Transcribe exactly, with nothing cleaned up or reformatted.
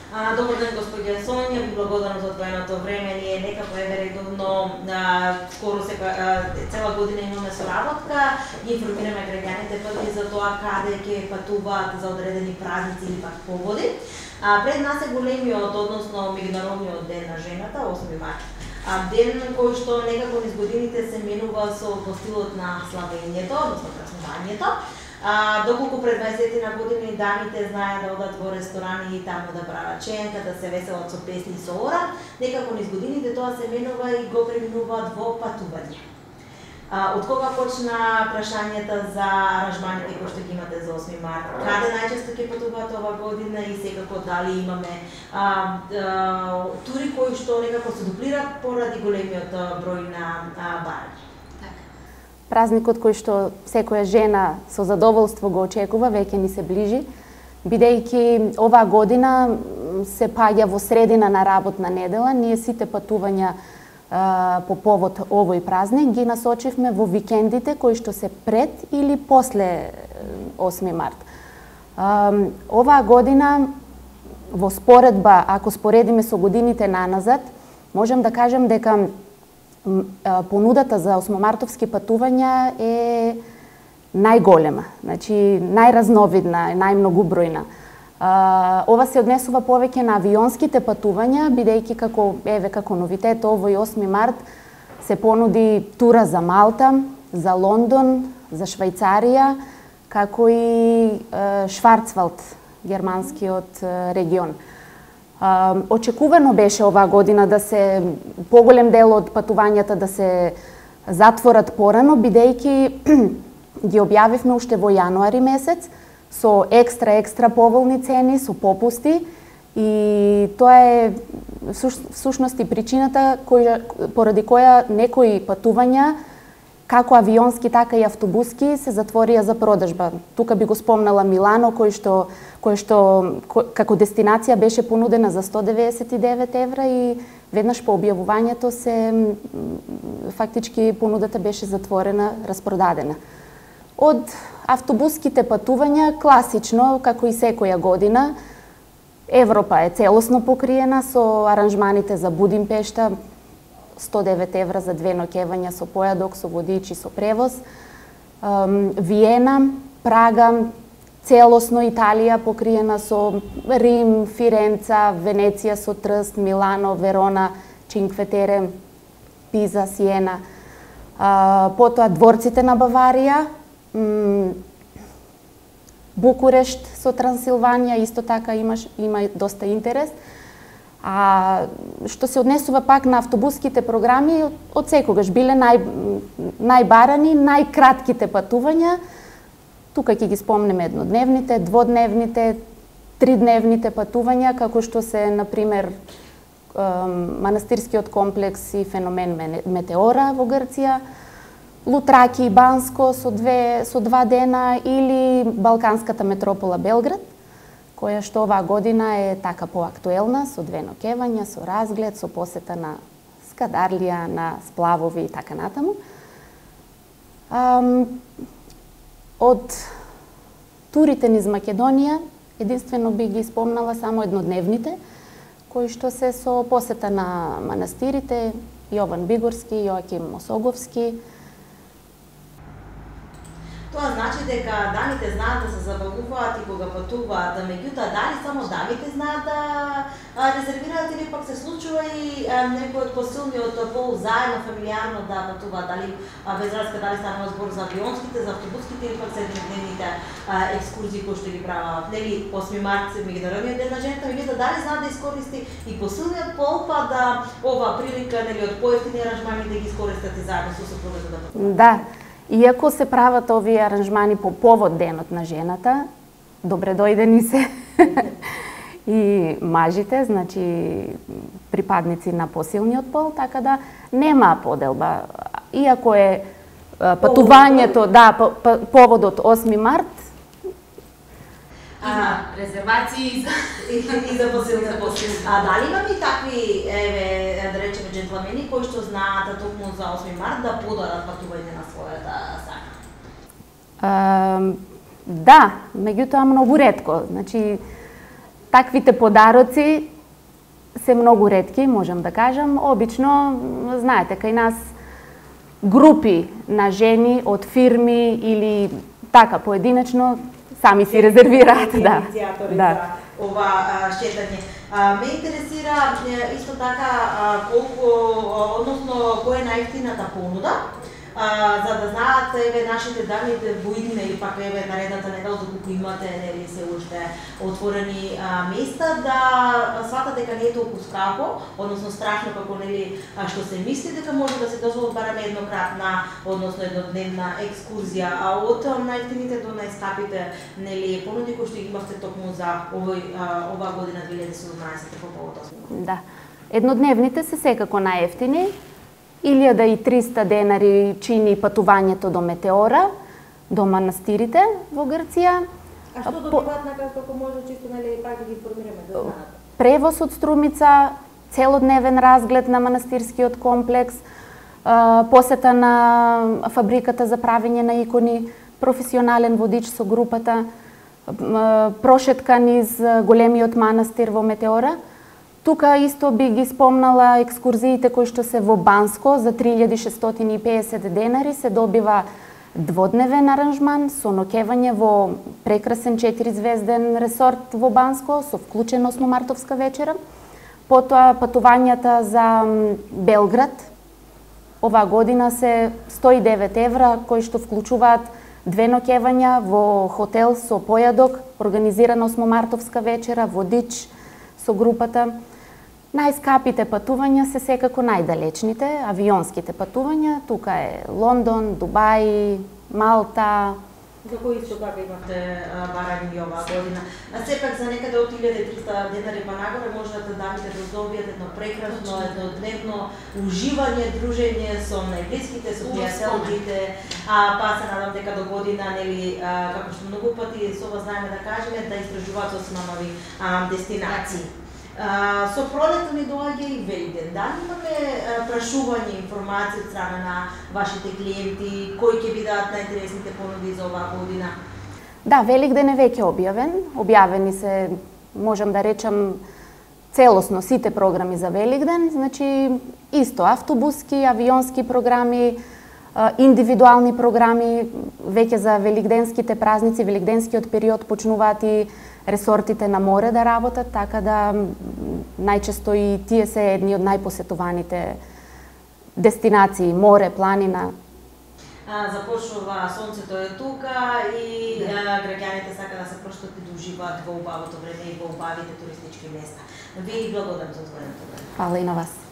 Добар ден, господја Сонја, ви благодарам за одвоеното време. Ние некако еве редовно скоро сега цела година имаме соработка, ги информираме граѓаните пати за тоа каде ќе патуваат за одредени празници или пак поводи. Пред нас е големиот, односно меѓународниот ден на жената, осми март. Ден кој што некако низ годините се менува со по стилот на славењето, односно празнувањето. А, доколку пред дваесет години дамите знаеа да одат во ресторани и таму да прават ченка, да се веселат со песни и со ора, некако низ годините тоа се менува и го преминуваат во патување. А, од кога почна прашањата за аранжманите кои што ги имате за осми март? Каде најчесто ќе патуваат ова година и секако дали имаме а, а, тури кои што некако се дуплираат поради големиот број на барања? Празникот кој што секоја жена со задоволство го очекува веќе ни се ближи, бидејќи оваа година се паѓа во средина на работна недела. Ние сите патувања а, по повод овој празник ги насочивме во викендите кои што се пред или после осми март. А, оваа година во споредба, ако споредиме со годините наназад, можам да кажам дека понудата за осмомартовски патувања е најголема, значи најразновидна, најмногубројна. Ова се однесува повеќе на авионските патувања, бидејќи како еве како новитет овој осми март се понуди тура за Малта, за Лондон, за Швајцарија, како и Шварцвалд, германскиот регион. Uh, очекувано беше оваа година да се поголем дел од патувањата да се затворат порано, бидејќи ги објавивме уште во јануари месец со екстра екстра поволни цени, со попусти, и тоа е всушност и причината која, поради која некои патувања како авионски, така и автобуски се затворија за продажба. Тука би го спомнала Милано, кој што кој што кој, како дестинација беше понудена за сто деветдесет и девет евра и веднаш по објавувањето се фактички понудата беше затворена, распродадена. Од автобуските патувања класично, како и секоја година, Европа е целосно покриена со аранжманите за Будимпешта, сто девет евра за две ноќевања со појадок, со водичи, со превоз. Виена, Прага, целосно Италија покриена со Рим, Фиренца, Венеција со Трст, Милано, Верона, Чинкве-Тере, Пиза, Сиена. Потоа дворците на Баварија, Букурешт со Трансилванија, исто така имаш, има доста интерес. А што се однесува пак на автобуските програми, од секогаш биле нај, најбарани, најкратките патувања. Тука ќе ги спомнеме еднодневните, дводневните, тридневните патувања, како што се, например, манастирскиот комплекс и феномен Метеора во Грција, Лутраки и Банско со, две, со два дена, или Балканската метропола Белград, која што оваа година е така поактуелна, со две ноќевања, со разглед, со посета на Скадарлија, на сплавови и така натаму. Ам, од турите низ Македонија, единствено би ги спомнала само еднодневните, кои што се со посета на манастирите, Јован Бигорски, Јоаким Мосоговски. Тоа значи дека дамите знаат да се забавуваат и кога патуваат, меѓутоа дали само дамите знаат да резервираат или пак се случува и некој од посилниот пол заедно фамилијарно да патуваат, дали без разлика дали станува збор за авионските, за автобуските или пак за еднодневните екскурзии кои што ги прават. Нели осми март е меѓународниот ден на жената, меѓутоа дали знаат да искористи и посилниот пол па да ова прилика нели од поевтини аранжмани да ги искористат и заедно со сопругата да патуваат. Да. Иако се прават овие аранжмани по повод денот на жената, добре дојдени се и мажите, значи припадници на посилниот пол, така да нема поделба. Иако е патувањето, да, поводот осми март, Има резервации за и за посилни посилни. А дали имаме и такви, еве, да речеме джентлмени кои што знаат токму за осми март да подарат патување на својата сака? А, да, меѓутоа многу ретко. Значи таквите подароци се многу ретки, можам да кажам. Обично, знаете, кај нас групи на жени од фирми или така поединечно сами си резервираат, да. Да. За ова шетање. Ме интересира исто така колку, односно која е најефтината понуда, а, за да знаат еве нашите дами во иднина или пак еве наредната недела доколку имате нели се уште отворени а, места, да сватат дека не е толку скапо, односно страшно како нели што се мисли, дека може да се дозволи барем еднократна, односно еднодневна екскурзија, а од најефтините до најскапите нели понуди кои што имавте токму за овој а, ова година две илјади и седумнаесетта по повод осми. Да. Еднодневните се секако најефтини. илјада и триста денари чини патувањето до Метеора, до манастирите во Грција. А што добиваат на како може чисто нели пак да ги информираме да знаат? Превоз од Струмица, целодневен разглед на манастирскиот комплекс, посета на фабриката за правење на икони, професионален водич со групата, прошетка низ големиот манастир во Метеора. Тука исто би ги спомнала екскурзиите кои што се во Банско за три илјади шестстотини и педесет денари се добива дводневен аранжман со ноќевање во прекрасен четиризвезден ресорт во Банско со вклучен осмомартовска вечера. Потоа патувањата за Белград оваа година се сто и девет евра кои што вклучуваат две ноќевања во хотел со појадок, организирана осмомартовска вечера, водич со групата. Најскапите патувања се секако најдалечните, авионските патувања, тука е Лондон, Дубај, Малта. За кои исто така имате барања оваа година. А сепак за некаде од илјада и триста денари па нагоре можат дамите да добијат едно прекрасно, еднодневно уживање, дружење со најблиските, со пријателите, а па се надам дека до година нели како што многу пати со вас знаеме да кажеме да истражуваат со нови дестинации. Uh, со пролетта ни доаѓа и Великден. Да, имаме uh, прашување, информација од страна на вашите клиенти, кои ќе бидат најинтересните понуди за оваа година? Да, Великден е веќе објавен. Објавени се, можам да речам, целосно сите програми за Великден. Значи, исто, автобуски, авионски програми, индивидуални програми, веќе за великденските празници, великденскиот период почнуваат и ресортите на море да работат, така да најчесто и тие се едни од најпосетуваните дестинации, море, планина. А, започнува сонцето е тука и да. Граѓаните сака да се проштат и да уживаат во убавото време и во убавите туристички места. Ви благодарам за отвореното време. Фала и на вас.